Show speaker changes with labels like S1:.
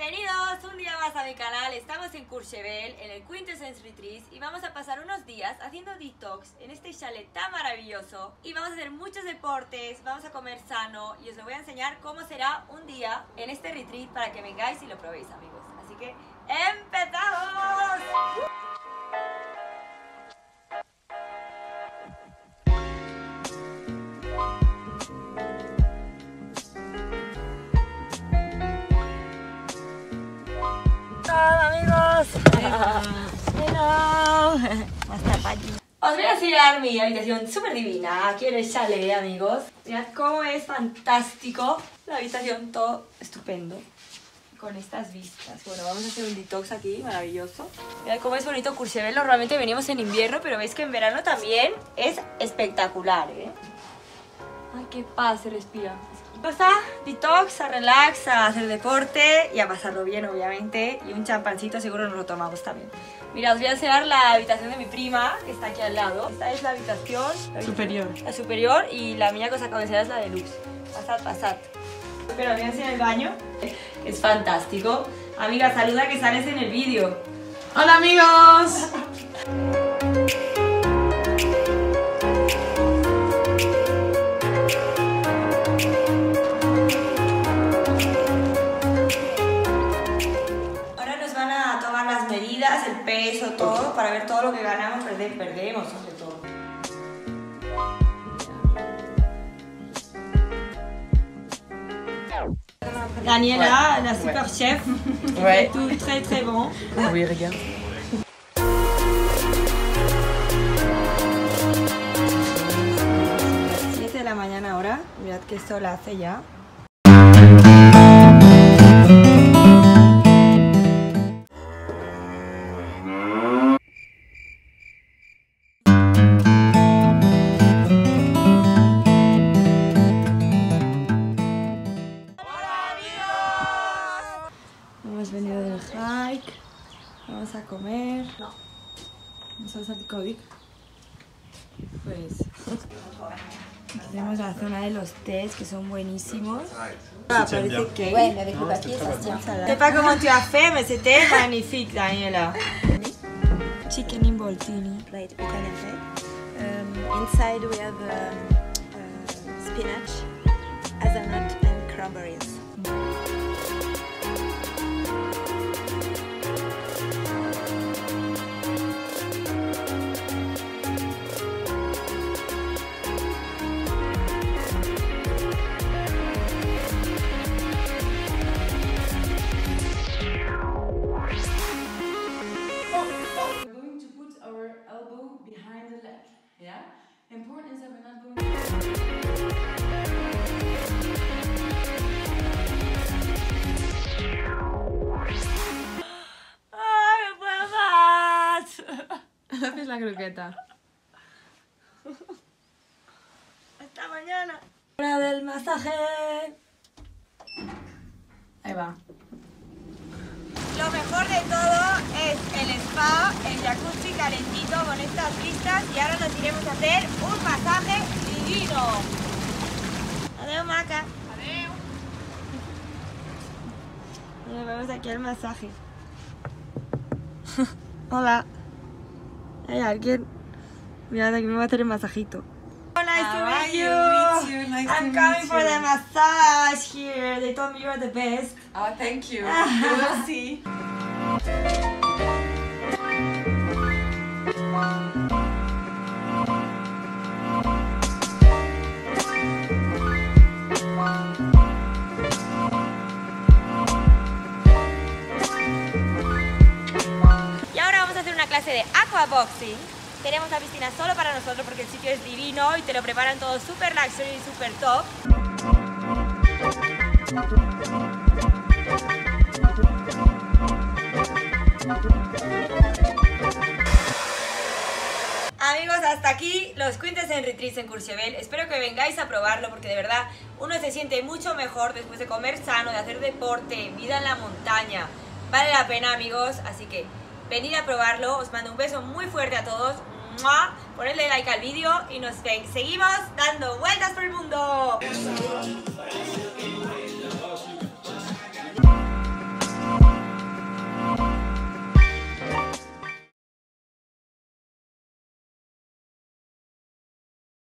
S1: Bienvenidos un día más a mi canal. Estamos en Courchevel, en el Quintessence Retreat, y vamos a pasar unos días haciendo detox en este chalet tan maravilloso. Y vamos a hacer muchos deportes, vamos a comer sano y os lo voy a enseñar cómo será un día en este retreat para que vengáis y lo probéis, amigos. Así que ¡empezamos! Amigos, os voy a enseñar mi habitación súper divina aquí en el chalet, amigos. Mirad cómo es fantástico la habitación, todo estupendo con estas vistas. Bueno, vamos a hacer un detox aquí maravilloso. Mirad cómo es bonito Courchevel. Normalmente venimos en invierno, pero veis que en verano también es espectacular, ¿eh? Ay, qué paz se respira. Vamos a detox, a relax, a hacer deporte y a pasarlo bien, obviamente. Y un champancito seguro nos lo tomamos también. Mira, os voy a enseñar la habitación de mi prima, que está aquí al lado. Esta es la habitación
S2: superior.
S1: La superior, y la mía que os acabo de enseñar es la deluxe. Pasad, pasad. Pero os voy a enseñar el baño. Es fantástico. Amiga, saluda que sales en el vídeo.
S2: ¡Hola, amigos!
S1: El peso, todo, para ver todo lo que ganamos, perdemos sobre todo. Daniela, la super chef,
S2: ouais.
S1: Tout très très bon.
S2: Oui, regarde.
S1: 7 de la mañana ahora, mirad qué sol hace ya. Hemos venido del hike, vamos a comer. No. ¿No sabes el COVID? Pues tenemos la zona de los tés que son buenísimos. Ah, parece que...
S3: Ouais, mais avec le papier, ça se tient.
S1: Je sais pas comment tu as fait, mais c'était magnifique, Daniela. Chicken involtini.
S3: Plate Italian plate. Inside we have spinach, hazelnut and cranberries.
S2: Important is that we're not going
S1: ¡Ay, no puedo más!
S2: Haces la croqueta.
S1: Hasta mañana. Hora del masaje.
S2: Ahí va.
S1: Lo mejor de todo es el spa, el jacuzzi calentito con estas vistas, y ahora nos iremos a hacer un masaje divino. Adiós, Maca. Adiós. Nos vemos aquí al masaje. Hola. Hay alguien. Mirad, aquí me va a hacer el masajito. Nice to meet you. I'm coming for the massage here. They told me you're the best.
S2: Oh, thank you. You will see.
S1: Y ahora vamos a hacer una clase de aquaboxing. Tenemos la piscina solo para nosotros porque el sitio es divino y te lo preparan todo super luxury y super top. Amigos, hasta aquí los Quintessence Retreats en Courchevel. Espero que vengáis a probarlo porque de verdad uno se siente mucho mejor después de comer sano, de hacer deporte, vida en la montaña. Vale la pena, amigos, así que venid a probarlo. Os mando un beso muy fuerte a todos. ¡Mua! Ponedle like al vídeo y nos seguimos dando vueltas por el mundo.